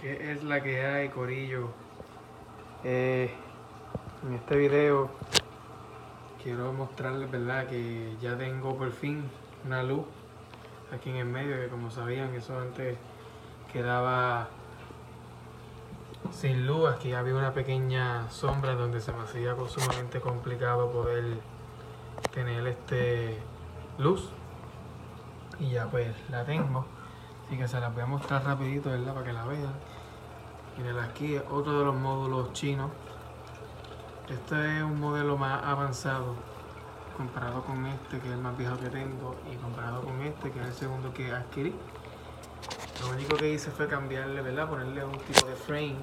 ¿Qué es la que hay, corillo? En este video quiero mostrarles, ¿verdad?, que ya tengo por fin una luz aquí en el medio, que como sabían, eso antes quedaba sin luz. Aquí había una pequeña sombra donde se me hacía sumamente complicado poder tener luz, y ya pues la tengo, así que se las voy a mostrar rapidito, ¿verdad?, para que la vean. Miren, aquí es otro de los módulos chinos. Este es un modelo más avanzado comparado con este, que es el más viejo que tengo, y comparado con este, que es el segundo que adquirí. Lo único que hice fue cambiarle, ¿verdad?, ponerle un tipo de frame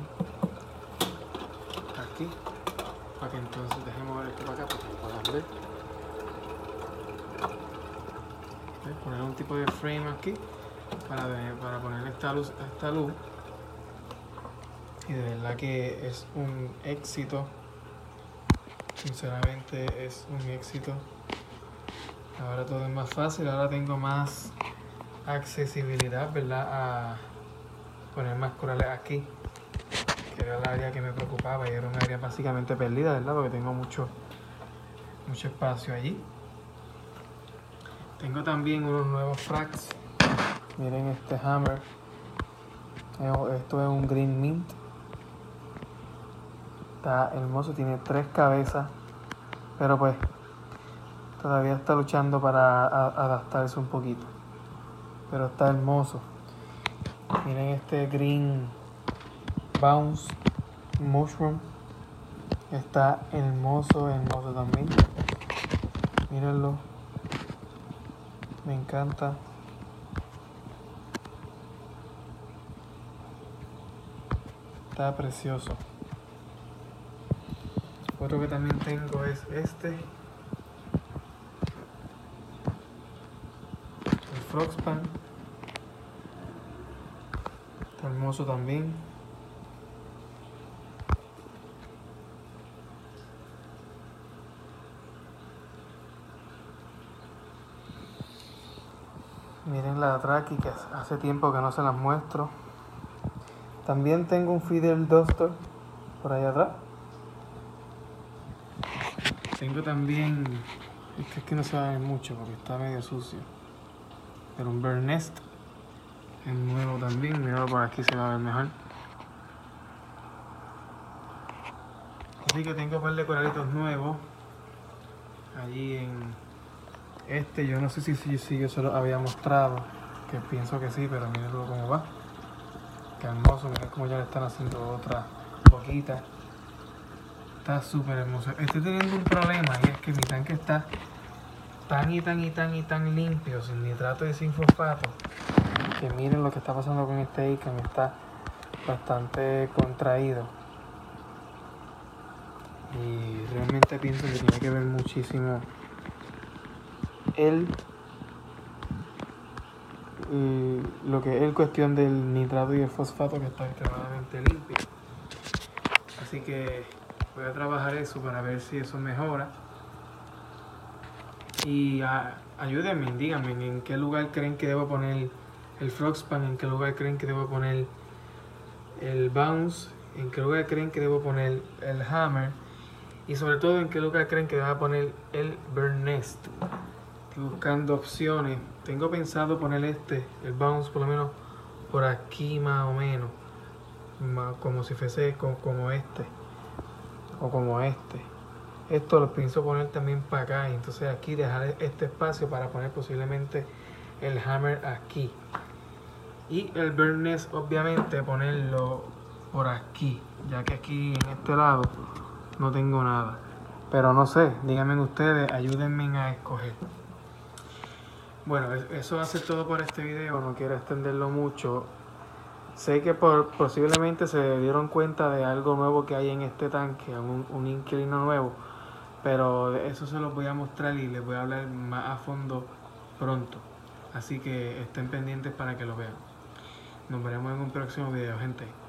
aquí, para que entonces dejemos ver esto para acá para que puedan ver. Poner un tipo de frame aquí para poner esta luz, y de verdad que es un éxito. Sinceramente es un éxito. Ahora todo es más fácil, ahora tengo más accesibilidad, ¿verdad?, a poner más corales aquí, que era el área que me preocupaba, y era un área básicamente perdida, ¿verdad?, porque tengo mucho espacio allí. Tengo también unos nuevos fracks. Miren este hammer. Esto es un green mint. Está hermoso, tiene 3 cabezas, pero pues todavía está luchando para adaptarse un poquito, pero está hermoso. Miren este green bounce mushroom, está hermoso también. Mírenlo, me encanta. Está precioso. Otro que también tengo es este, el Frogspan. Está hermoso también. Miren la Draki, que hace tiempo que no se las muestro. También tengo un Fidel Duster por allá atrás. Tengo también, es que no se va a ver mucho porque está medio sucio, pero un Bird Nest es nuevo también. Mirado por aquí se va a ver mejor. Así que tengo un par de coralitos nuevos allí en este. Yo no sé si yo se lo había mostrado, que pienso que sí, pero miren cómo va. Qué hermoso, miren cómo ya le están haciendo otra boquita. Está súper hermoso. Estoy teniendo un problema, y es que mi tanque está tan limpio, sin nitrato y sin fosfato, que miren lo que está pasando con este ítem. Está bastante contraído, y realmente pienso que tiene que ver muchísimo lo que es cuestión del nitrato y el fosfato, que está extremadamente limpio. Así que voy a trabajar eso para ver si eso mejora. Y ayúdenme, díganme en qué lugar creen que debo poner el Frogspan, en qué lugar creen que debo poner el Bounce, en qué lugar creen que debo poner el Hammer, y sobre todo en qué lugar creen que debo poner el Bird Nest. Estoy buscando opciones. Tengo pensado poner el Bounce, por lo menos por aquí más o menos, como si fuese como este, o como este. Esto lo pienso poner también para acá, y entonces aquí dejar este espacio para poner posiblemente el Hammer aquí, y el Bird Nest obviamente ponerlo por aquí, ya que aquí en este lado no tengo nada. Pero no sé, díganme ustedes, ayúdenme a escoger. Bueno, eso va a ser todo por este video, no quiero extenderlo mucho. Sé que posiblemente se dieron cuenta de algo nuevo que hay en este tanque, un inquilino nuevo, pero de eso se los voy a mostrar y les voy a hablar más a fondo pronto. Así que estén pendientes para que lo vean. Nos veremos en un próximo video, gente.